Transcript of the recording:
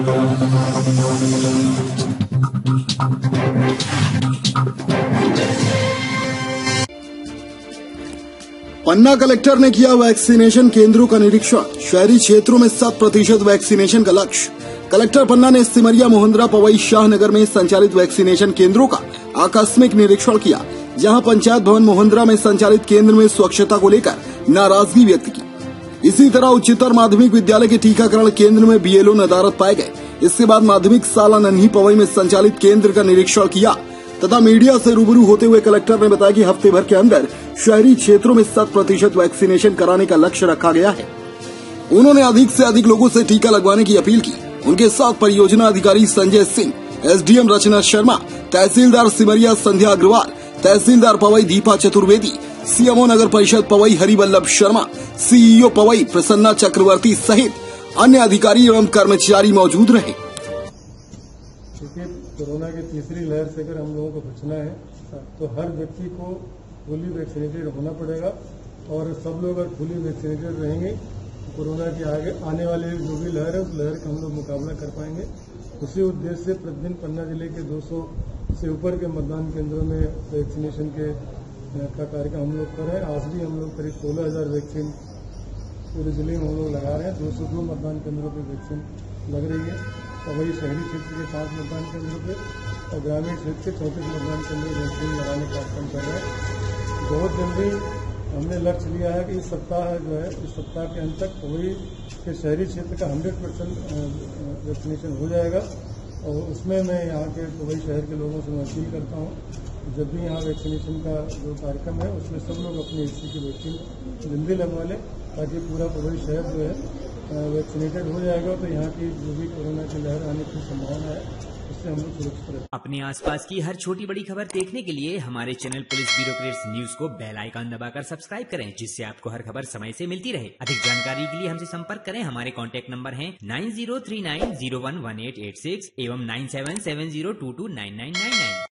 पन्ना collector ने किया vaccination केंद्रों का निरीक्षण। शहरी क्षेत्रों में 100% वैक्सीनेशन का लक्ष्य। कलेक्टर पन्ना ने सिमरिया, मोहंद्रा, पवई, शाहनगर में संचालित वैक्सीनेशन केंद्रों का आकस्मिक निरीक्षण किया, जहां पंचायत भवन मोहंद्रा में संचालित केंद्र में स्वच्छता को लेकर नाराजगी व्यक्त की। इसी तरह उच्चतर माध्यमिक विद्यालय के टीकाकरण केंद्र में बीएलओ नदारद पाए गए। इसके बाद माध्यमिक शाला नन्ही पवई में संचालित केंद्र का निरीक्षण किया तथा मीडिया से रूबरू होते हुए कलेक्टर ने बताया कि हफ्ते भर के अंदर शहरी क्षेत्रों में 100% वैक्सीनेशन कराने का लक्ष्य रखा गया है। उन्होंने अधिक से अधिक लोगों से टीका लगवाने की अपील की। उनके साथ परियोजना अधिकारी संजय सिंह, एसडीएम रचना शर्मा, तहसीलदार सिमरिया संध्या अग्रवाल, तहसीलदार पवई दीपा चतुर्वेदी, सीएमओ नगर परिषद पवई हरिवल्लभ शर्मा, सीईओ पवई प्रसन्ना चक्रवर्ती सहित अन्य अधिकारी एवं कर्मचारी मौजूद रहे। कोरोना की तीसरी लहर से अगर हम लोगों को बचना है तो हर व्यक्ति को फुली वैक्सीनेटेड होना पड़ेगा और सब लोग अगर फुली वैक्सीनेटेड रहेंगे तो कोरोना की आगे आने वाली जो भी लहर है उस लहर का हम लोग मुकाबला कर पाएंगे। उसी उद्देश्य से प्रतिदिन पन्ना जिले के 200 से ऊपर के मतदान केंद्रों में वैक्सीनेशन का कार्यक्रम हम लोग कर रहे हैं। आज भी हम लोग करीब 16,000 वैक्सीन पूरे जिले में हम लोग लगा रहे हैं। 202 मतदान केंद्रों पर वैक्सीन लग रही है और वही शहरी क्षेत्र के 5 मतदान केंद्रों पे और ग्रामीण क्षेत्र के 34 मतदान केंद्रों में वैक्सीन लगाने का काम कर रहे हैं। बहुत जल्दी हमने लक्ष्य लिया है कि इस सप्ताह जो है इस सप्ताह के अंत तक वही के शहरी क्षेत्र का 100% वैक्सीनेशन हो जाएगा और उसमें मैं यहाँ के वही शहर के लोगों से मैं अपील करता हूँ जब भी यहाँ वैक्सीनेशन का जो कार्यक्रम है उसमें सब लोग अपनी हिस्से की वैक्सीन जल्दी लगवा लें ताकि पूरा पवई शहर जो है वैक्सीनेटेड हो जाएगा तो यहाँ की जो भी कोरोना की लहर आने की संभावना है उससे हम लोग सुरक्षित रहें। अपने आसपास की हर छोटी बड़ी खबर देखने के लिए हमारे चैनल पुलिस ब्यूरोक्रेट्स न्यूज को बेल आइकन दबाकर सब्सक्राइब करें, जिससे आपको हर खबर समय से मिलती रहे। अधिक जानकारी के लिए हमसे संपर्क करें। हमारे कॉन्टैक्ट नंबर हैं 9039011886 एवं 9770229999।